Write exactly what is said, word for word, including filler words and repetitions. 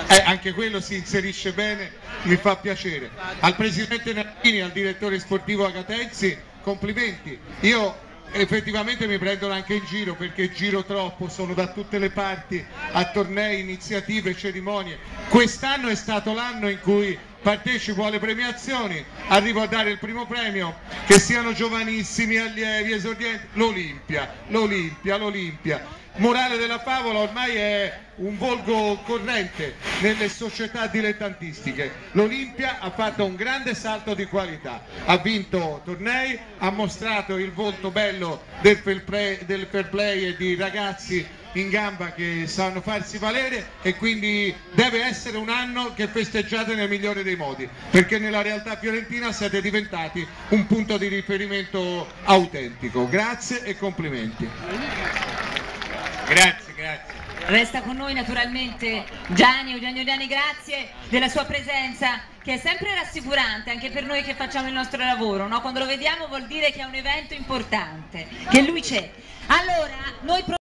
Eh, anche quello si inserisce bene, mi fa piacere. Al presidente Nardini, al direttore sportivo Agatensi, complimenti. Io effettivamente mi prendono anche in giro perché giro troppo, sono da tutte le parti a tornei, iniziative, cerimonie. Quest'anno è stato l'anno in cui partecipo alle premiazioni, arrivo a dare il primo premio, che siano giovanissimi, allievi, esordienti, l'Olimpia, l'Olimpia, l'Olimpia. Morale della favola ormai è un volgo corrente nelle società dilettantistiche. L'Olimpia ha fatto un grande salto di qualità, ha vinto tornei, ha mostrato il volto bello del fair play, del fair play e di ragazzi in gamba che sanno farsi valere, e quindi deve essere un anno che festeggiate nel migliore dei modi, perché nella realtà fiorentina siete diventati un punto di riferimento autentico. Grazie e complimenti. Grazie, grazie. Resta con noi naturalmente Gianni, Eugenio Gianni, grazie della sua presenza, che è sempre rassicurante anche per noi che facciamo il nostro lavoro, no? Quando lo vediamo vuol dire che è un evento importante, che lui c'è. Allora, noi